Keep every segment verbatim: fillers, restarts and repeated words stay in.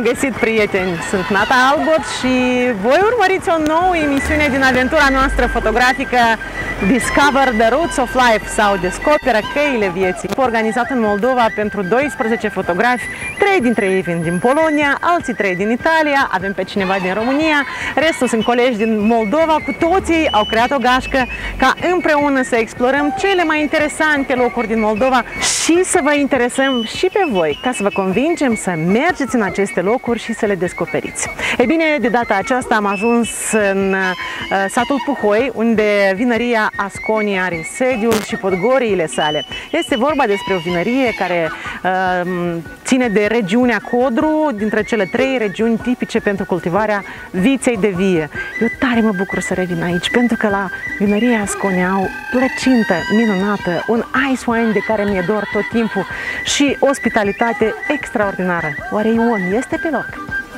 v-am găsit, prieteni! Sunt Nata Albot și voi urmăriți o nouă emisiune din aventura noastră fotografică Discover the Roots of Life sau Descoperă căile vieții, organizat în Moldova pentru doisprezece fotografi, trei dintre ei vin din Polonia, alții trei din Italia, avem pe cineva din România, restul sunt colegi din Moldova, cu toții au creat o gașcă ca împreună să explorăm cele mai interesante locuri din Moldova și să vă interesăm și pe voi, ca să vă convingem să mergeți în aceste locuri și să le descoperiți. Ei bine, de data aceasta am ajuns în uh, satul Puhoi, unde vinăria Asconi are sediul și podgoriile sale. Este vorba despre o vinărie care uh, ține de regiunea Codru, dintre cele trei regiuni tipice pentru cultivarea viței de vie. Eu tare mă bucur să revin aici, pentru că la vinăria Asconi au plăcintă minunată, un ice wine de care mi-e dor tot timpul și ospitalitate extraordinară. Oare Ion este pe loc?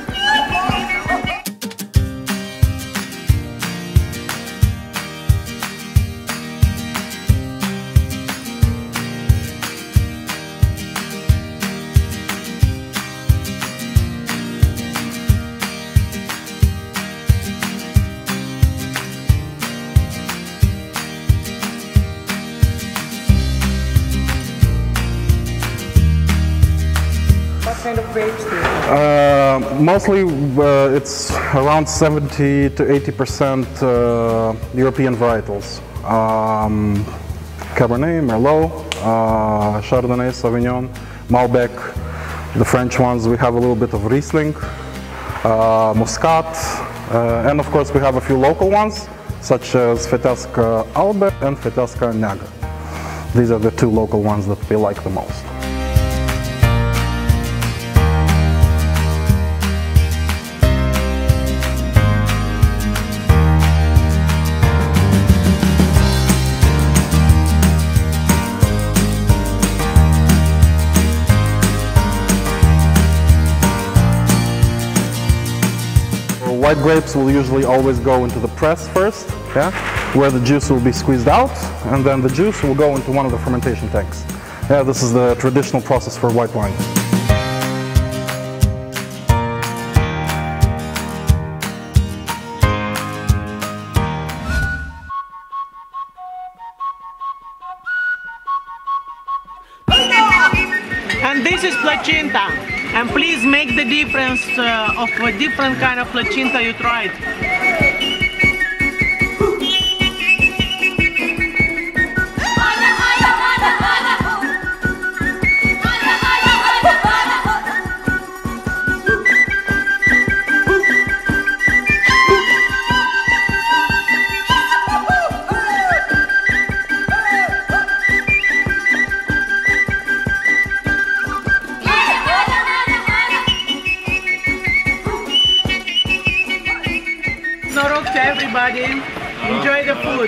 Kind of grapes do you Uh, mostly uh, it's around seventy to eighty percent uh, European varietals. Um, Cabernet, Merlot, uh, Chardonnay, Sauvignon, Malbec. The French ones, we have a little bit of Riesling, uh, Muscat, uh, and of course we have a few local ones, such as Feteasca Albe and Feteasca Neagră. These are the two local ones that we like the most. White grapes will usually always go into the press first, yeah, where the juice will be squeezed out, and then the juice will go into one of the fermentation tanks. Yeah, this is the traditional process for white wine. And this is Placinta. And please make the difference uh, of a different kind of Placinta you tried. Noroc to everybody. Enjoy the food.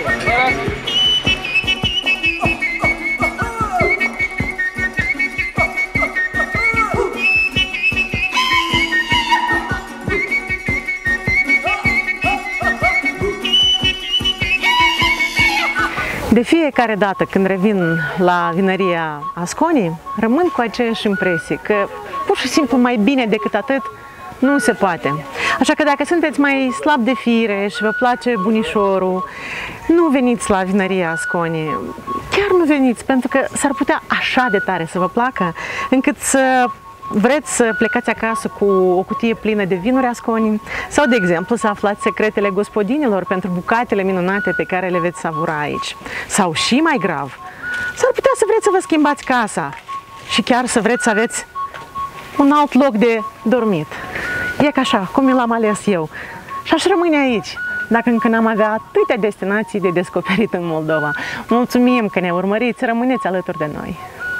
De fiecare dată când revin la vinăria Asconi, rămân cu aceeași impresie că pur și simplu mai bine decât atât nu se poate. Așa că dacă sunteți mai slab de fire și vă place bunișorul, nu veniți la vinăria Asconi. Chiar nu veniți, pentru că s-ar putea așa de tare să vă placă, încât să vreți să plecați acasă cu o cutie plină de vinuri Asconi sau, de exemplu, să aflați secretele gospodinilor pentru bucatele minunate pe care le veți savura aici. Sau și mai grav, s-ar putea să vreți să vă schimbați casa și chiar să vreți să aveți un alt loc de dormit. E ca așa, cum l-am ales eu. Și aș rămâne aici, dacă încă n-am avea atâtea destinații de descoperit în Moldova. Mulțumim că ne urmăriți, rămâneți alături de noi.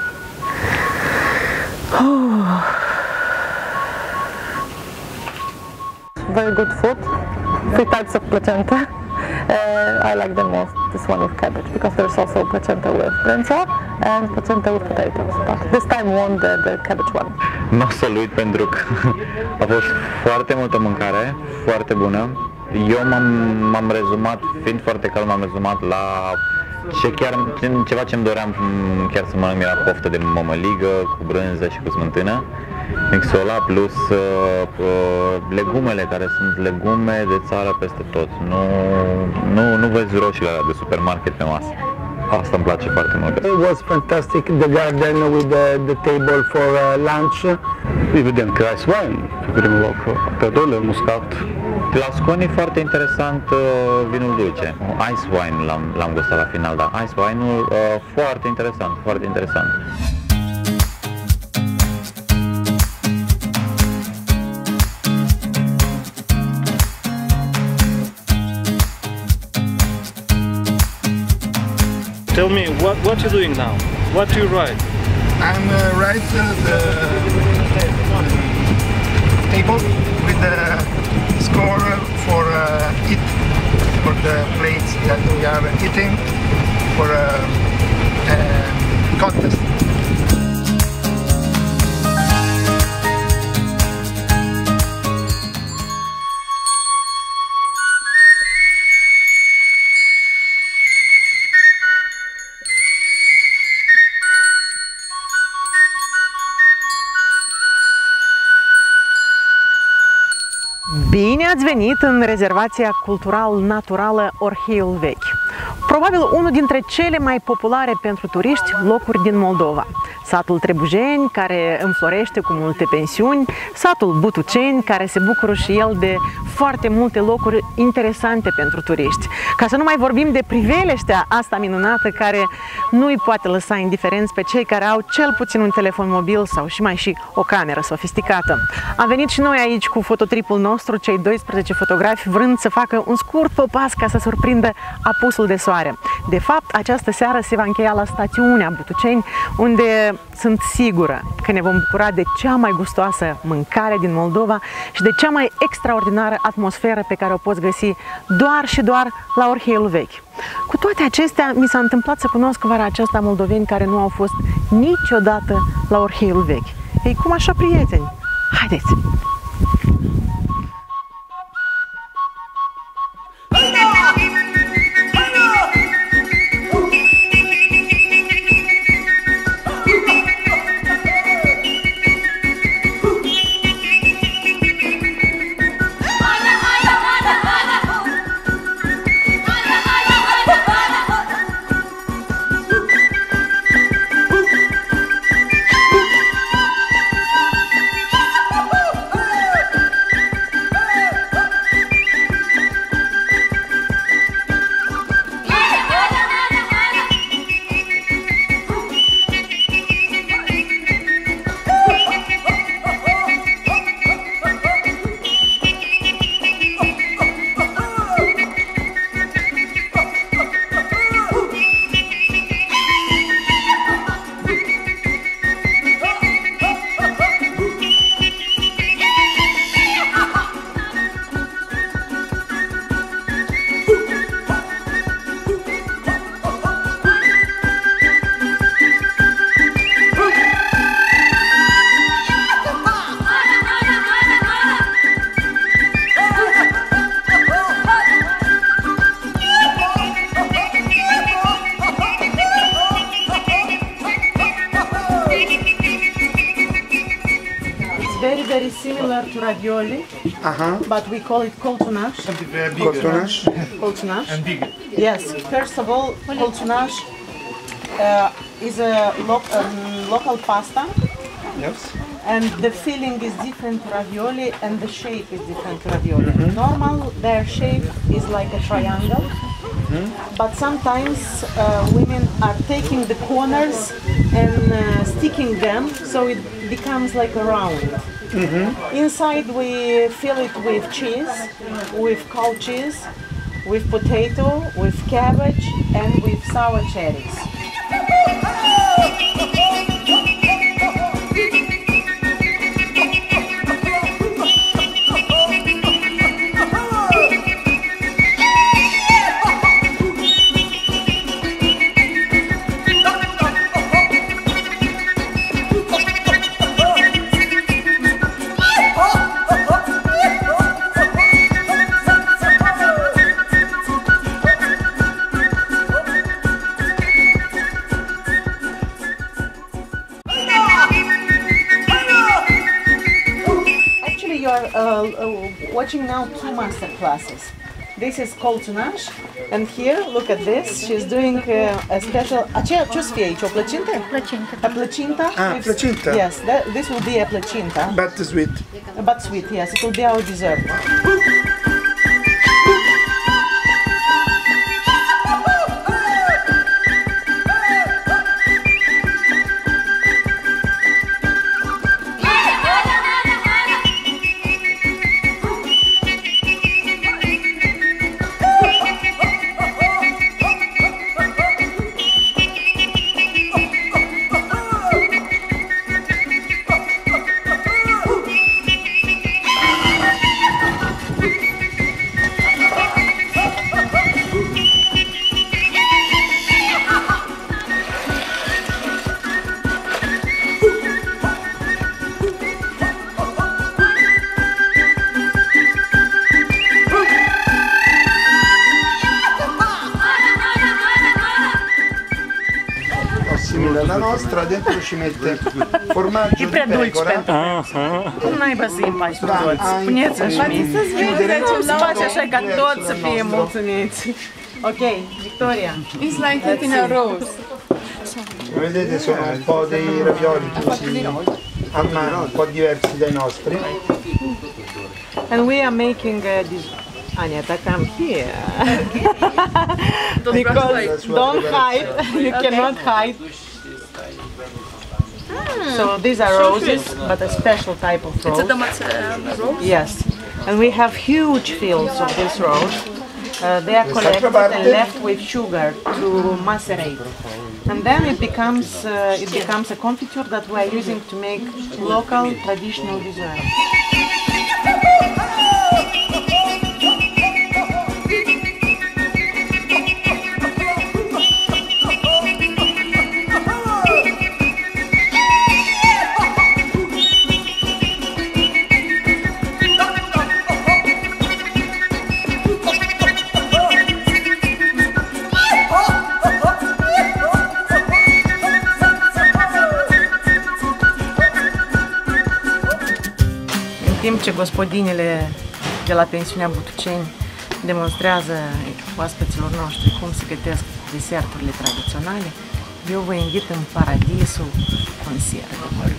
Oh. very good food, three types of placenta. Uh, I like the most this one with cabbage because there's also placenta with brinza and placenta with potatoes. But this time won the, the cabbage one. Nu o să-l uit pentru că a fost foarte multă mâncare, foarte bună. Eu m-am rezumat, fiind foarte cald, m-am rezumat la ce chiar, ceva ce-mi doream chiar să mănânc, era poftă de mămăligă cu brânză și cu smântână. mixul ăla, plus uh, uh, legumele care sunt legume de țară peste tot. Nu, nu, nu vezi roșiile alea de supermarket pe masă. Asta îmi place foarte mult. It was fantastic, the garden with the, the table for uh, lunch. Evident, rice wine, pe primul loc, pe doilea muscat. La Sconi e foarte interesant uh, vinul dulce. Ice wine l-am gustat la final, dar ice wine-ul uh, foarte interesant, foarte interesant. Tell me, what what you doing now? What do you write? I'm uh, write uh, the table with the score for uh, eat for the plates that we are eating for a uh, uh, contest. Bine ați venit în rezervația cultural-naturală Orheiul Vechi. Probabil unul dintre cele mai populare pentru turiști locuri din Moldova. Satul Trebujeni, care înflorește cu multe pensiuni, satul Butuceni, care se bucură și el de foarte multe locuri interesante pentru turiști. Ca să nu mai vorbim de priveliștea asta minunată care nu îi poate lăsa indiferenți pe cei care au cel puțin un telefon mobil sau și mai și o cameră sofisticată. Am venit și noi aici cu fototripul nostru, cei doisprezece fotografi, vrând să facă un scurt popas ca să surprindă apusul de soare. De fapt, această seară se va încheia la stațiunea Butuceni, unde sunt sigură că ne vom bucura de cea mai gustoasă mâncare din Moldova și de cea mai extraordinară atmosferă pe care o poți găsi doar și doar la Orheiul Vechi. Cu toate acestea, mi s-a întâmplat să cunosc vara aceasta moldoveni care nu au fost niciodată la Orheiul Vechi. Ei, cum așa, prieteni? Haideți! Very, very similar to ravioli, Uh-huh. but we call it coltunaș. Coltunaș. Coltunaș. And bigger. Yes. First of all, coltunaș uh, is a lo um, local pasta. Yes. And the filling is different to ravioli, and the shape is different to ravioli. Mm-hmm. Normal, their shape is like a triangle, mm-hmm. but sometimes uh, women are taking the corners and uh, sticking them, so it becomes like a round. Mm-hmm. Inside we fill it with cheese, with cow cheese, with potato, with cabbage, and with sour cherries. watching now two master classes. This is called tunaj, and here, look at this, she's doing uh, a special... Aceea, ce o să fie aici? O placintă? Placintă. A placinta? Ah, with- placinta. Yes, that, this will be a placinta. But sweet. But sweet, yes, it will be our dessert. Simile alla nostra, dentro ci mette formaggio di pecora. Cum naiba să îi faci pe toți? Spuneți așa mie. Cum să faci așa ca toți să fie mulțumiți? Ok, Victoria. It's like eating a rose. Vedete, sono un po' dei ravioli così a mano, un po' diversi dai nostri. And we are making uh, this. Aneta, come here. Because don't hide, you cannot hide. So these are roses, but a special type of rose. Rose? Yes, and we have huge fields of this rose. Uh, they are collected and left with sugar to macerate, and then it becomes uh, it becomes a confiture that we are using to make local traditional dessert. În timp ce gospodinele de la pensiunea Butuceni demonstrează oaspeților noștri cum se gătesc deserturile tradiționale, eu vă invit în paradisul conservelor.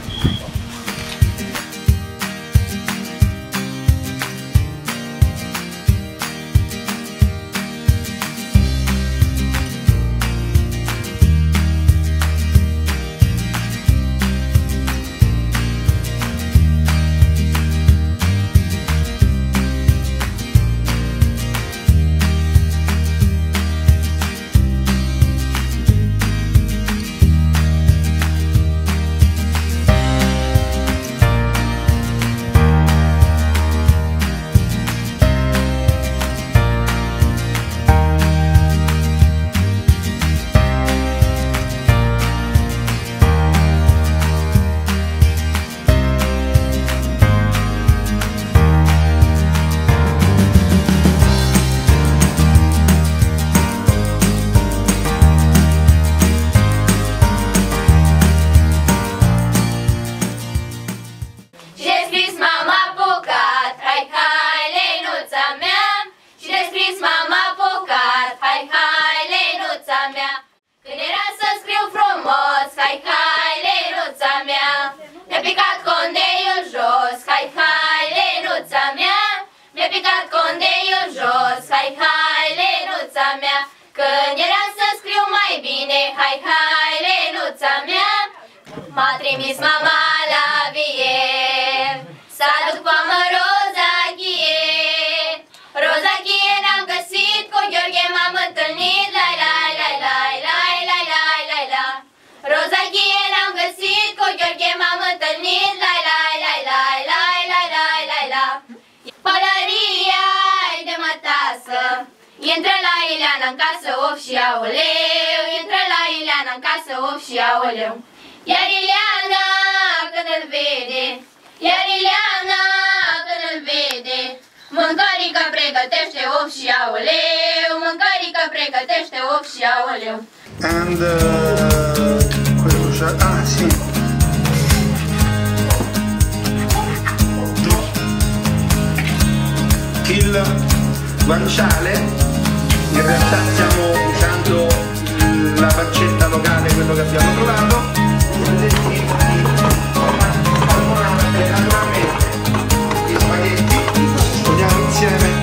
M-a trimis mama la vie să aduc poamă rozachie. Rozachie n-am găsit, cu Gheorghe m-am întâlnit. La la la la la la la la la. Rozachie n-am găsit, cu Gheorghe m-am întâlnit. La la la la la la la la la. Pălăria ai de mătasă, intră la Ileana în casă, of și aoleu. Intră la Ileana în casă, of și aoleu. Iar Ileana când îl vede, iar Ileana când îl vede, mâncărică pregătește, of și aoleu. Mâncărică pregătește, of și aoleu. And uh, quello già, ah sì. il guanciale, in realtà stiamo usando la pancetta locale, quello che abbiamo trovato, naturalmente gli spaghetti, andiamo insieme.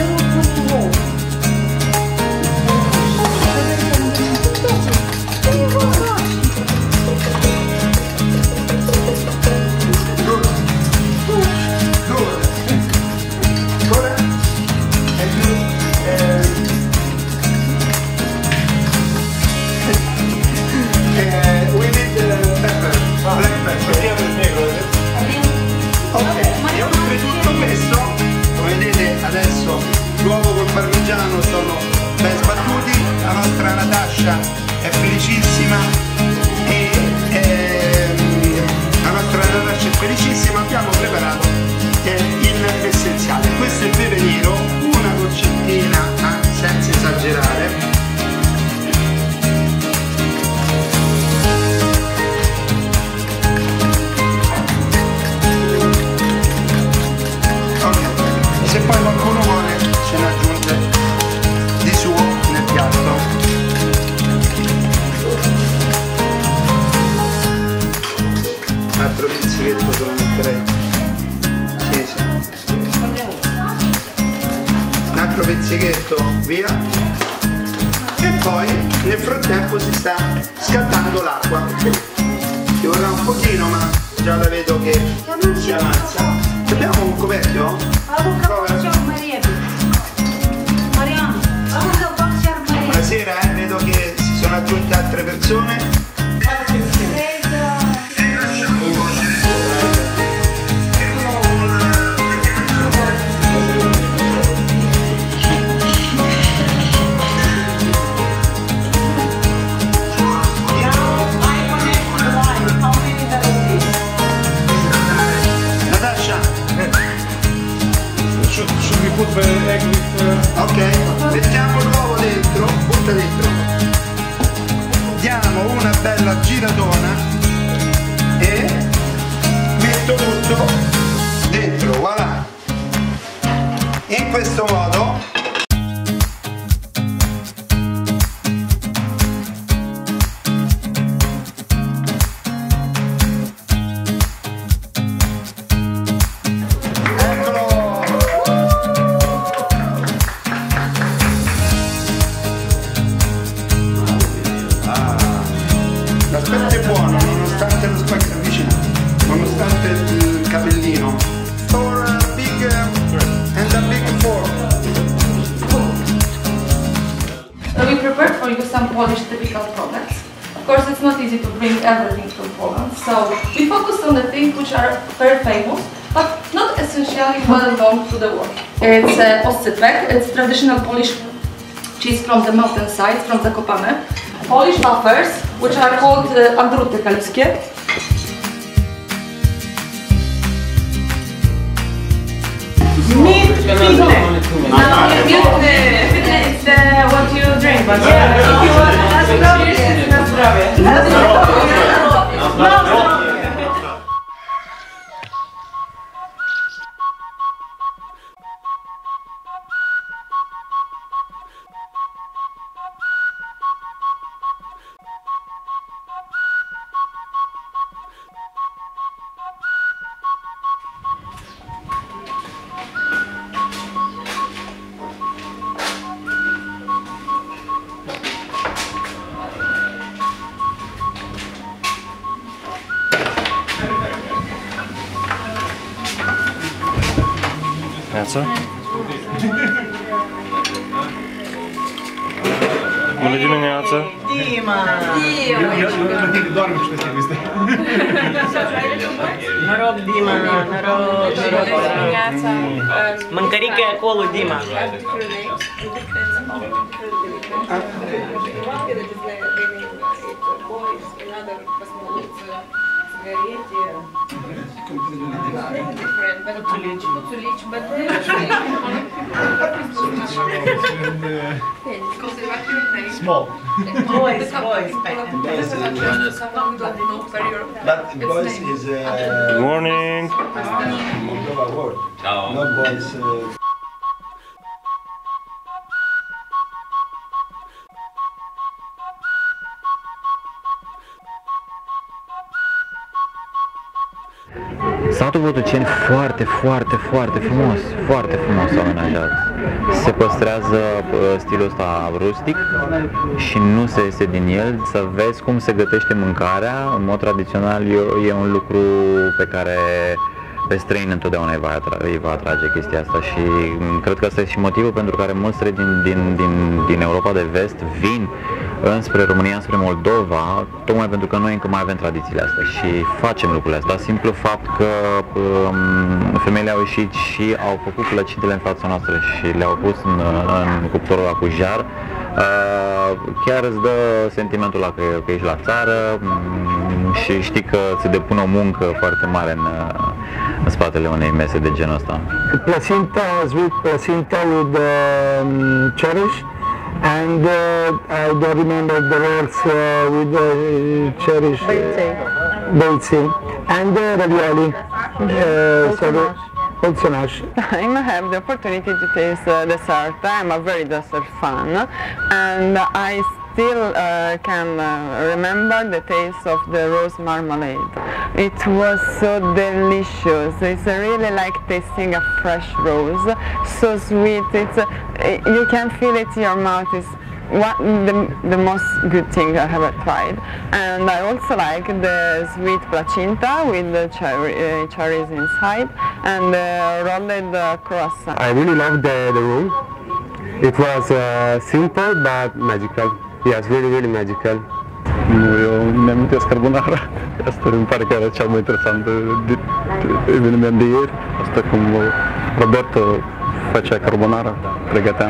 Adesso l'uovo col parmigiano sono ben sbattuti, la nostra Natascia è felicissima e ehm, la nostra Natascia è felicissima, abbiamo preparato eh, l'essenziale. Questo è il pepe nero, una goccettina ah, senza esagerare. Se poi qualcuno vuole ce ne aggiunge di suo nel piatto. Un altro pizzicchetto se lo metterei. Sì, sì. Un altro pizzicchetto, via. E poi nel frattempo si sta scattando l'acqua. Ci vorrà un pochino, ma già la vedo che si avanza. Abbiamo un coperchio? Buonasera, eh, vedo che si sono aggiunte altre persone. Ok, mettiamo l'uovo dentro, butta dentro, diamo una bella giratona e metto tutto dentro, voilà. In questo modo l'aspetto è buono, nonostante lo spaghetto vicino, nonostante il capellino. For a big uh, and a big fork. So we prepared for you some Polish typical products. Of course, it's not easy to bring everything from Poland, so we focus on the things which are very famous, but not essentially well known to the world. It's uh, oscypek. It's traditional Polish cheese from the mountainside, from Zakopane. Polish wafers, which are called uh, andruty kaliskie. Meat fitness. No, fitness is the, what you drink, but yeah, if you want to ask about it, it's not zdrowie. No, no. Neața? Bună dimineața! Dima! Noroc, Dima, noroc, noroc. Mâncărică e acolo, Dima. Small. Boys, boys. But boys is uh, Good morning. Moldova word. Not boys. Uh, Satul Botuceni foarte, foarte, foarte frumos, foarte frumos amenajat. Se păstrează stilul ăsta rustic și nu se iese din el. Să vezi cum se gătește mâncarea, în mod tradițional, e un lucru pe care pe străini întotdeauna îi va, atra- îi va atrage chestia asta și cred că asta este și motivul pentru care mulți străini din, din, din, din Europa de Vest vin înspre România, înspre Moldova, tocmai pentru că noi încă mai avem tradițiile astea și facem lucrurile astea. Simplu fapt că um, femeile au ieșit și au făcut plăcintele în fața noastră și le-au pus în, în cuptorul ăla cu jar, uh, chiar îți dă sentimentul ăla că, că ești la țară um, și știi că ți depune o muncă foarte mare în, în spatele unei mese de genul ăsta. Placenta, sweet placenta with um, cherish. And uh, I don't remember the words uh, with the uh, cherish. Beitzi. And uh, ravioli. Uh, so Polsonash. I have the opportunity to taste uh, dessert. I'm a very dessert fan, and I still uh, can uh, remember the taste of the rose marmalade. It was so delicious. It's really like tasting a fresh rose, so sweet. It's uh, you can feel it in your mouth. It's what the, the most good thing I have tried. And I also like the sweet placenta with the cherry, uh, cherries inside and the rolled uh, croissant. I really loved the, the room. It was uh, simple but magical. Yes, really, really magical. Nu, eu mi-am amintesc carbonara. Asta mi pare că era cel mai interesant eveniment de ieri. Asta cum Roberto făcea carbonara, pregătea.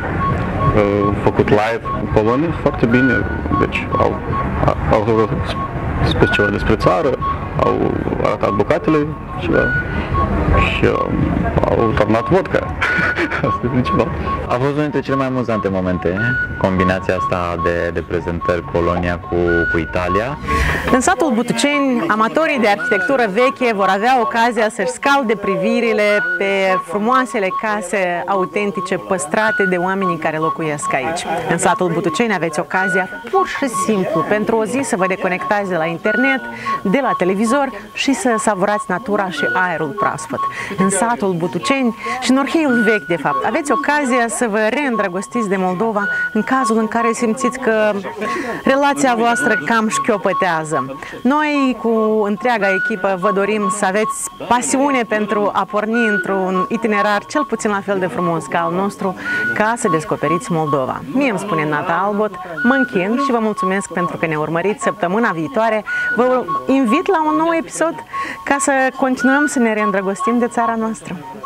Făcut live în Polonia, foarte bine. Deci au, au spus ceva despre țară, au arătat bucatele ceva și au turnat vodka. Asta e principal. A fost unul dintre cele mai amuzante momente, combinația asta de, de prezentări Polonia cu, cu Italia. În satul Butuceni, amatorii de arhitectură veche vor avea ocazia să-și scalde privirile pe frumoasele case autentice păstrate de oamenii care locuiesc aici. În satul Butuceni aveți ocazia pur și simplu pentru o zi să vă deconectați de la internet, de la televizor și să savurați natura și aerul proaspăt. În satul Butuceni și în Orheiul Vechi, de fapt, aveți ocazia să vă reîndrăgostiți de Moldova în cazul în care simțiți că relația voastră cam șchiopătează. Noi, cu întreaga echipă, vă dorim să aveți pasiune pentru a porni într-un itinerar cel puțin la fel de frumos ca al nostru, ca să descoperiți Moldova. Mie îmi spune Nata Albot, mă închin și vă mulțumesc pentru că ne urmăriți săptămâna viitoare. Vă invit la un nou episod ca să continuăm să ne reîndrăgostim de țara noastră.